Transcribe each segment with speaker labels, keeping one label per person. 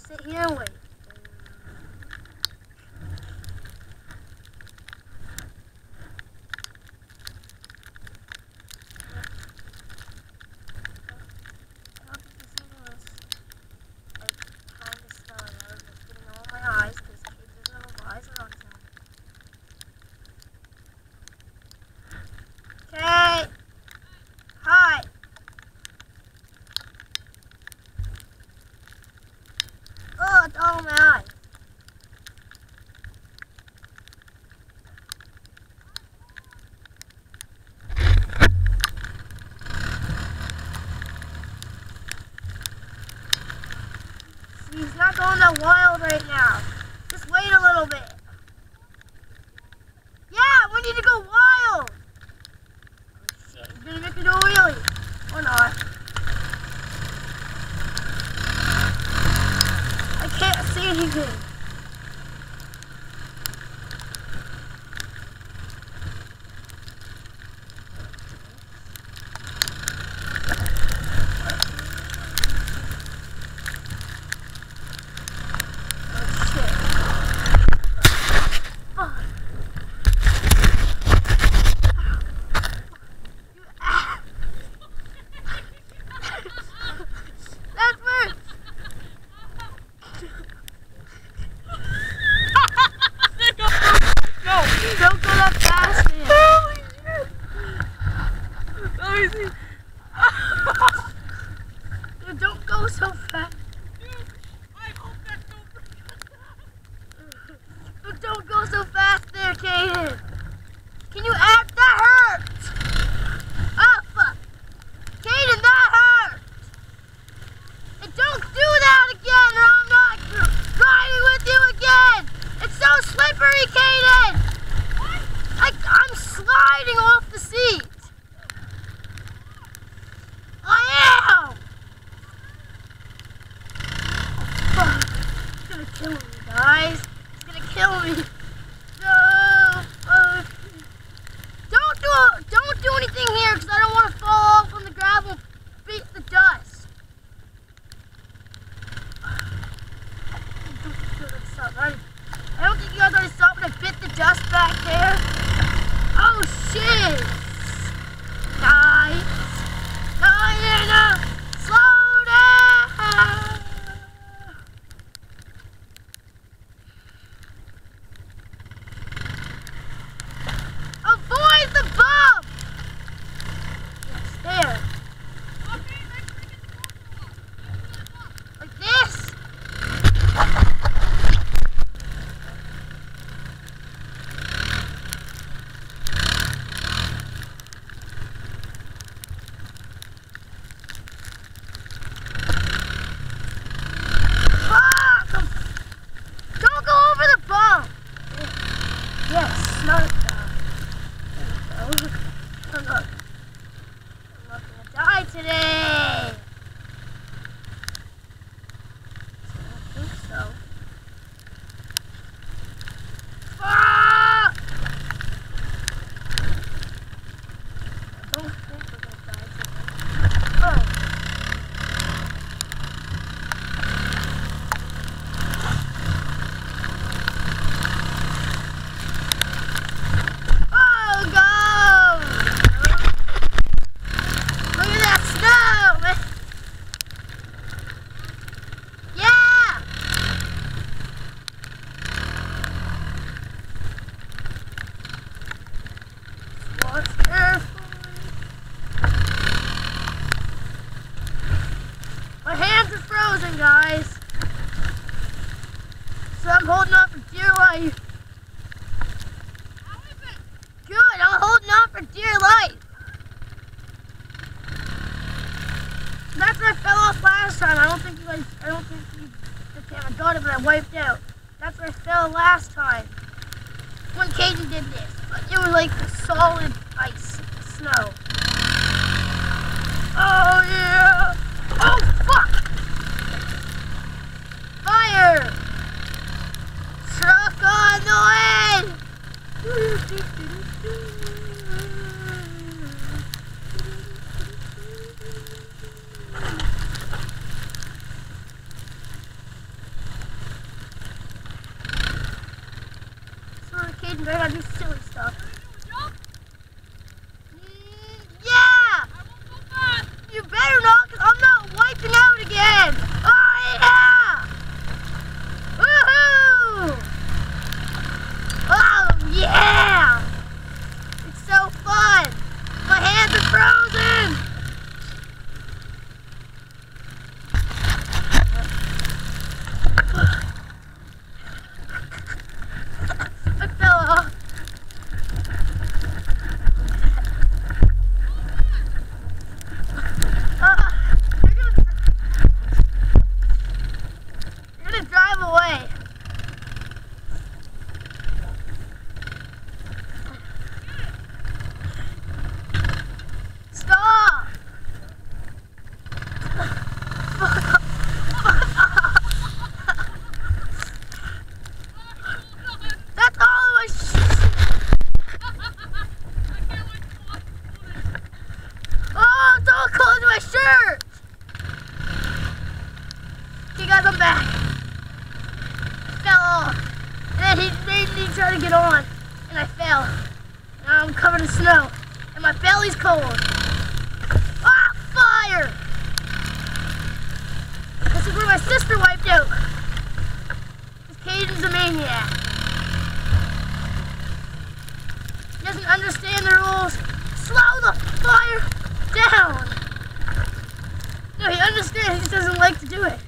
Speaker 1: sit here and wait. Oh my! See, he's not going that wild right now. Just wait a little bit. Yeah, we need to go wild! Oh shit, he's gonna make me do a wheelie. Or not. I can't see anything. Don't go that fast, man. Holy shit. Let me see. Dude, don't go so fast. Dude, I hope that's no. Dude, don't go so fast there, Caden. Can you act? That hurt. Oh, fuck. Caden, that hurt. And don't do that again, or I'm not riding with you again. It's so slippery, Caden. I'm sliding off the seat. I am. It's gonna kill me, guys. It's gonna kill me. No. Don't do anything here, because I don't want to fall off on the gravel and beat the dust. I don't think you guys already saw when I bit the dust back there. Oh shit! Nice! Diana! Slow down! Avoid the bump! Yes, there. Like this? Yes, not there we go. I'm not gonna die today. I don't think so. Fuck! I don't think we're gonna die today. Oh. My hands are frozen, guys. So I'm holding on for dear life. How is it? Good, I'm holding on for dear life. That's where I fell off last time. I don't think I got it, but I wiped out. That's where I fell last time. When Caden did this. But it was like solid ice, snow. Oh yeah! Oh fuck! Fire! Truck on the way! Caden, I gotta do silly stuff. Yeah! You better not, because I'm not wiping out again! Oh yeah! Woohoo! Oh yeah! It's so fun! My hands are frozen! I fell off. You're gonna drive away. Stop! That's all of my Oh, it's all close to my shirt! Okay guys, I'm back. Fell off. And then he made me try to get on. And I fell. Now I'm covered in snow. And my belly's cold. Ah, fire! This is where my sister wiped out. Because Caden's a maniac. He doesn't understand the rules. Slow the fire down. No, he understands. He just doesn't like to do it.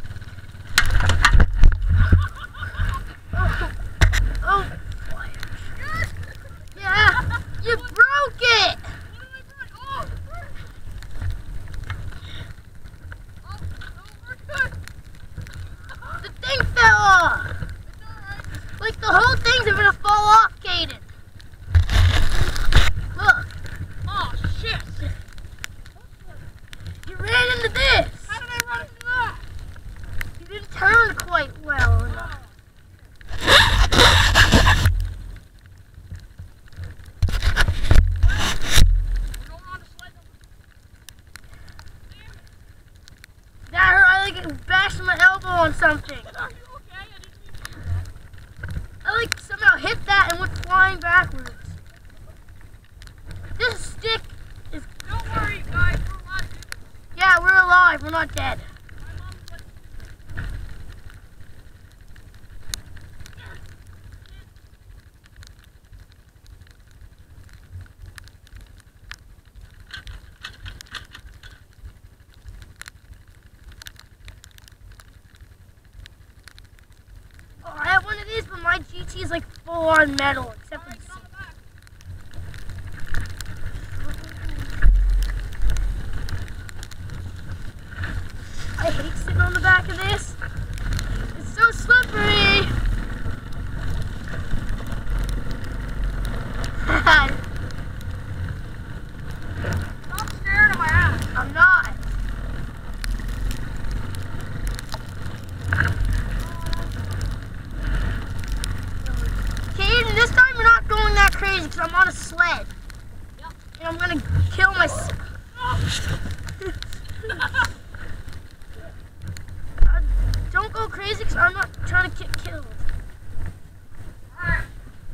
Speaker 1: Oh, fire. Yeah, you broke it. The thing fell off. Like the whole thing's gonna fall off, Caden. Look. Oh shit. You ran into this. How did I run into that? You didn't turn quite well enough. That hurt. I like bashed my elbow on something. I like somehow hit that and went flying backwards. This stick is... Don't worry guys, we're alive. Yeah, we're alive, we're not dead. Oh, I have one of these, but my GT is like full on metal, except for the seat. I hate sitting on the back of this. It's so slippery. Stop staring at my ass. I'm not. Caden, this time we're not going that crazy because I'm on a sled. Yep. And I'm going to kill myself. Don't go crazy because I'm not trying to get killed. Alright.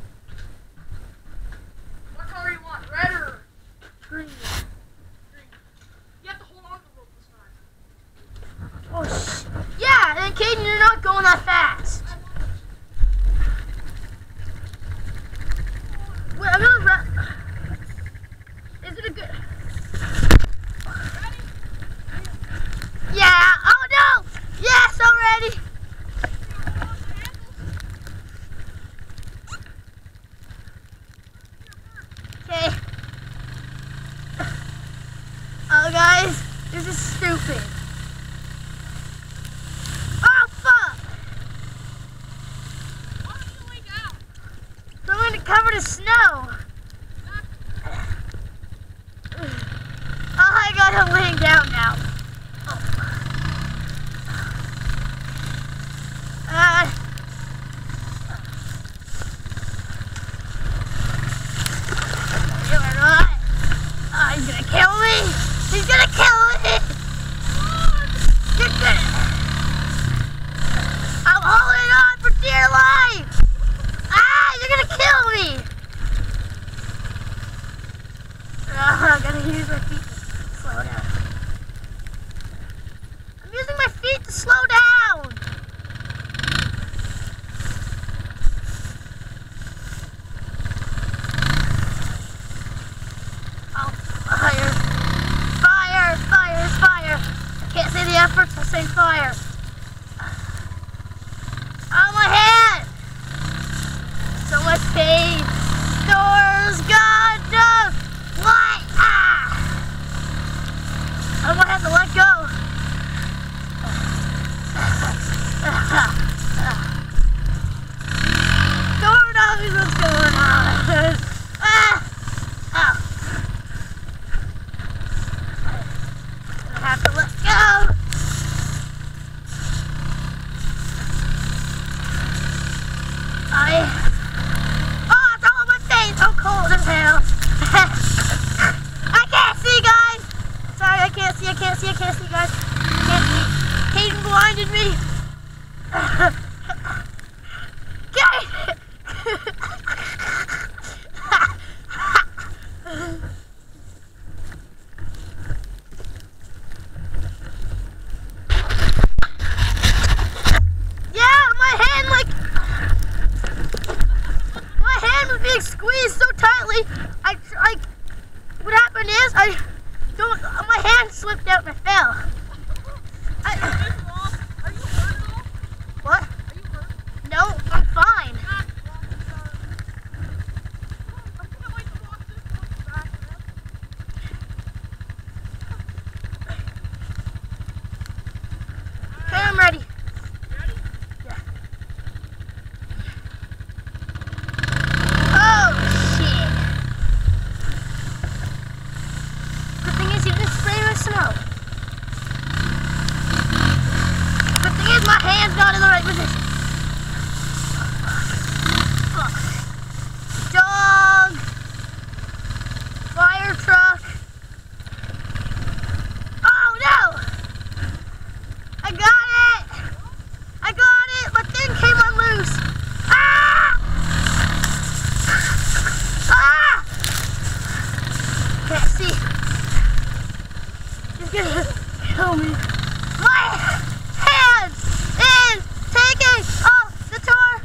Speaker 1: What color you want? Red or green? Green. You have to hold on to the rope this time. Oh, yeah, and Caden, you're not going that fast. Wait, I'm gonna run. Is it a good... Ready? Yeah, oh no! Yes, I'm ready! Okay. Oh guys, this is stupid. Oh fuck! Why don't you lay down? So I'm gonna cover the snow. Oh, I got him laying down now. He's gonna kill me! He's gonna kill me! You're gonna... I'm holding on for dear life! Ah, you're gonna kill me! me! I'm gonna use my feet to slow down. I'm using my feet to slow down! Oh, fire! Fire! Fire! Fire! I can't say the efforts, I'll say fire. Oh, my hand! So much pain. Doors gone. No. What? Ah! I'm gonna have to let go. Door knows what's going on. Ah! Oh. I'm gonna have to let go. Oh, it's all on my face. So cold as hell. I can't see, guys. Sorry, I can't see, guys. I can't see. Hayden blinded me. Squeezed so tightly, what happened is, my hand slipped out and I fell.
Speaker 2: Are you hurt at all?
Speaker 1: What?
Speaker 2: Are you hurt?
Speaker 1: No, I'm fine. Okay, I'm ready. Snow. The thing is, my hand's not in the right position. Dog. Fire truck. Oh no! I got it! I got it! My thing came unloose. Ah! Ah! Can't see. He's gonna kill me. My hand is taking off the torch.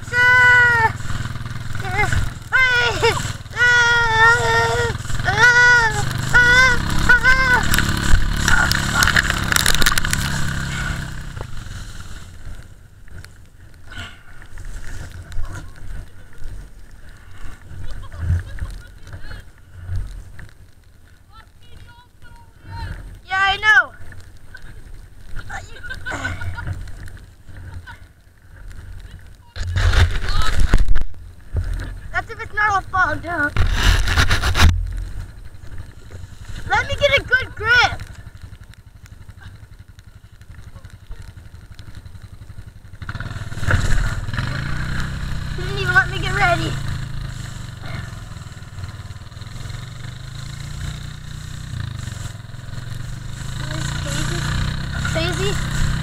Speaker 1: Yeah, I know. That's if it's not all fogged up. Let me get a good grip. He didn't even let me get ready. Crazy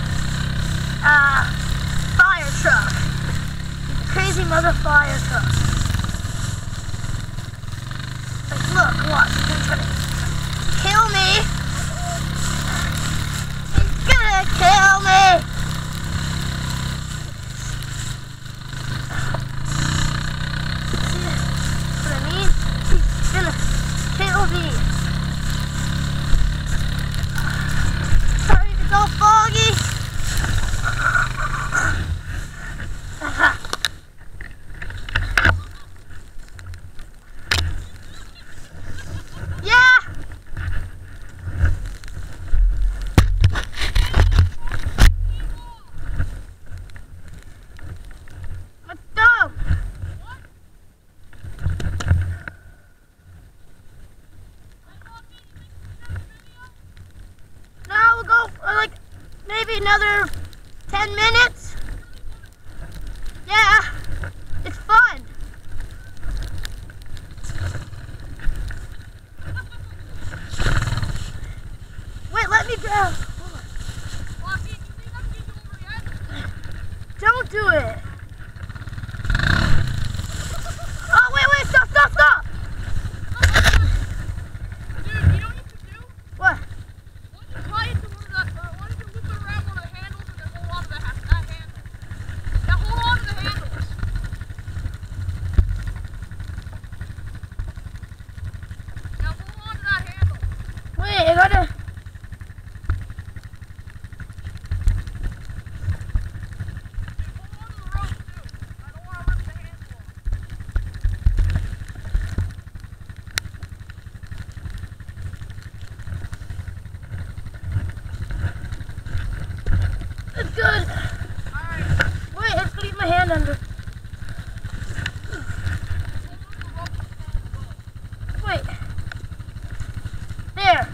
Speaker 1: fire truck. Crazy mother fire truck. Like, look, watch, he's gonna kill me. He's gonna kill me. See what I mean? He's gonna kill me. It's all foggy. Yeah. Let's go. No, we'll go for like maybe another 10 minutes. Yeah, it's fun. Wait, let me grab. Don't do it. Oh good.
Speaker 2: Alright.
Speaker 1: Wait, it's gonna get my hand under. Wait. There.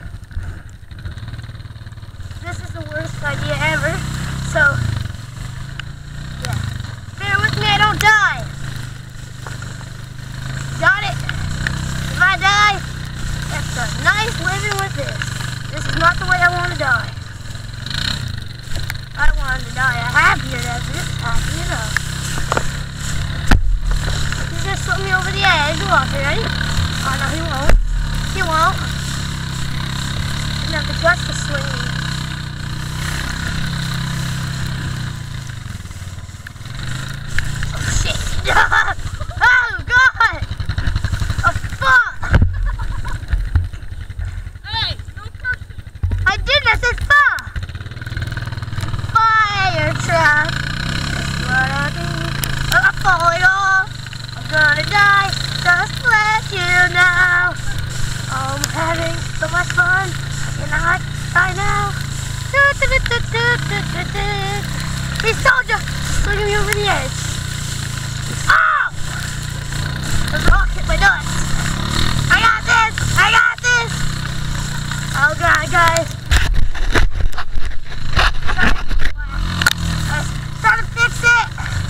Speaker 1: This is the worst idea ever. So, yeah. Bear with me, I don't die. Got it? If I die, that's a nice living with this. This is not the way I want to die. I wanted to die a happier death. This is happy enough. He's gonna slip me over the edge. Watch it, ready? Oh no, he won't. He won't. I'm gonna have the guts to swing me. Oh shit! Oh god! Oh fuck!
Speaker 2: Hey, no cursing.
Speaker 1: I didn't. I said fuck. Fire truck. That's what I do. I'm falling off. I'm gonna die. Just let you know. I'm having so much fun. I cannot die now. He's told you. Swinging me over the edge. Oh! The rock hit my nuts. I got this. I got this. Oh god, guys. Trying to fix it.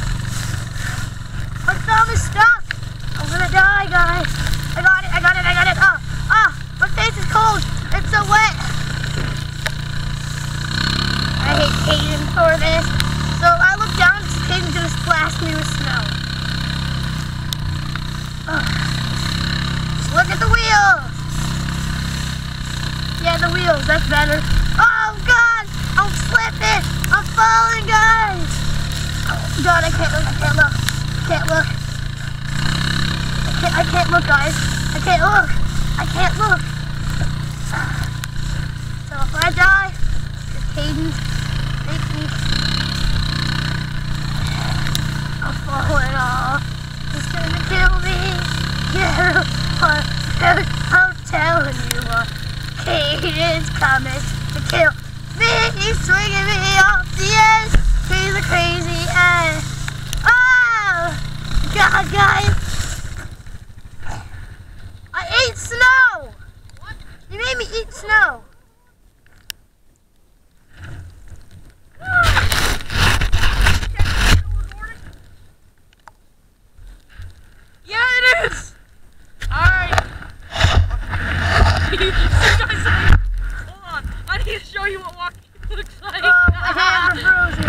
Speaker 1: My thumb is stuck. I'm gonna die, guys. I got it. I got it. I got it. My face is cold. It's so wet. I hate Caden for this. So if I look down, Caden's gonna splash me with snow. Just look at the wheels. Yeah, the wheels. That's better. Oh God! I'm slipping. I'm falling, guys. Oh God, I can't look. I can't look. I can't look. I can't look, guys. I can't look. I can't look. So if I die, Caden makes me. I'm falling off. He's gonna kill me. Yeah, I'm telling you what. Caden's coming to kill me. He's swinging me off the edge. He's a crazy ass. Oh! God, guys. I ate snow.
Speaker 2: What?
Speaker 1: You made me eat snow.
Speaker 2: Yeah, it is! Alright. Hold on. I need to show you what walking looks like.
Speaker 1: Oh, my hands are frozen.